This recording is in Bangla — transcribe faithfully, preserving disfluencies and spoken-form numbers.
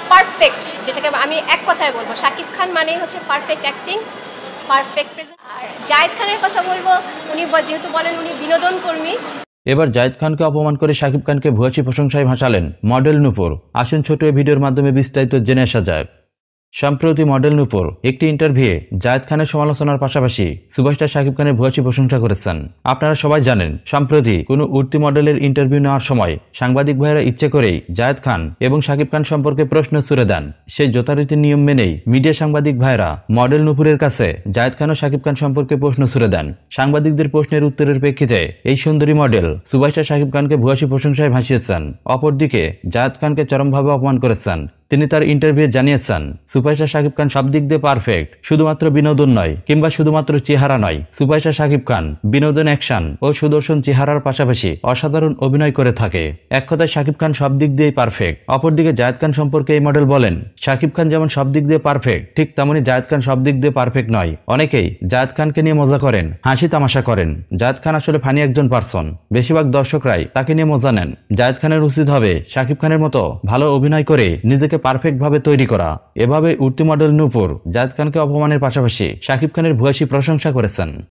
পারফেক্ট, যেটাকে আমি এক কথায় বলবো শাকিব খান মানেই হচ্ছে পারফেক্ট অ্যাক্টিং, পারফেক্ট প্রেজেন্ট। আর জায়েদ খানের কথা বলবো, উনি যেহেতু বলেন উনি বিনোদন কর্মী। এবার জায়েদ খানকে অপমান করে শাকিব খানকে ভুয়াচি প্রশংসায় ভাসালেন মডেল নূপুর। আসুন ছোট এই ভিডিওর মাধ্যমে বিস্তারিত জেনে আসা যাক। সম্প্রতি মডেল নূপুর একটি ইন্টারভিউয়ে জায়েদ খানের সমালোচনার পাশাপাশি সুপারস্টার শাকিব খানের ভুয়াচি প্রশংসা করেছেন। আপনারা সবাই জানেন, সম্প্রতি কোনো উঠতি মডেলের ইন্টারভিউ নেওয়ার সময় সাংবাদিক ভাইয়েরা ইচ্ছে করেই জায়েদ খান এবং শাকিব খান সম্পর্কে প্রশ্ন ছুড়ে দেন। সেই যথারীতি নিয়ম মেনেই মিডিয়া সাংবাদিক ভাইয়েরা মডেল নূপুরের কাছে জায়েদ খান ও শাকিব খান সম্পর্কে প্রশ্ন ছুড়ে দেন। সাংবাদিকদের প্রশ্নের উত্তরের প্রেক্ষিতে এই সুন্দরী মডেল সুপারস্টার শাকিব খানকে ভুয়াচি প্রশংসায় ভাসিয়েছেন। অপরদিকে জায়েদ খানকে চরমভাবে অপমান করেছেন। তিনি তার ইন্টারভিউ জানিয়েছেন, সুপারস্টার শাকিব খান সব দিক দিয়ে পারফেক্ট, শুধুমাত্র বিনোদন নয় কিংবা শুধুমাত্র চেহারা নয়। সুপারস্টার শাকিব খান বিনোদন, অ্যাকশন ও সুদর্শন চেহারার পাশাপাশি অসাধারণ অভিনয় করে থাকে। এক কথায় শাকিব খান সব দিক দিয়েই পারফেক্ট। অপরদিকে জায়েদ খান সম্পর্কে এই মডেল বলেন, শাকিব খান যেমন সব দিক দিয়ে পারফেক্ট, ঠিক তেমনি জায়েদ খান সব দিক দিয়ে পারফেক্ট নয়। অনেকেই জায়েদ খানকে নিয়ে মজা করেন, হাসি তামাশা করেন। জায়েদ খান আসলে ফানি একজন পার্সন। বেশিরভাগ দর্শকরাই তাকে নিয়ে মজা নেন। জায়েদ খানের উচিত হবে শাকিব খানের মতো ভালো অভিনয় করে নিজেকে পারফেক্ট ভাবে তৈরি করা। এভাবে উঠতি মডেল নূপুর জায়েদ খানকে অপমানের পাশাপাশি শাকিব খানের ভুয়াচি প্রশংসা করেছেন।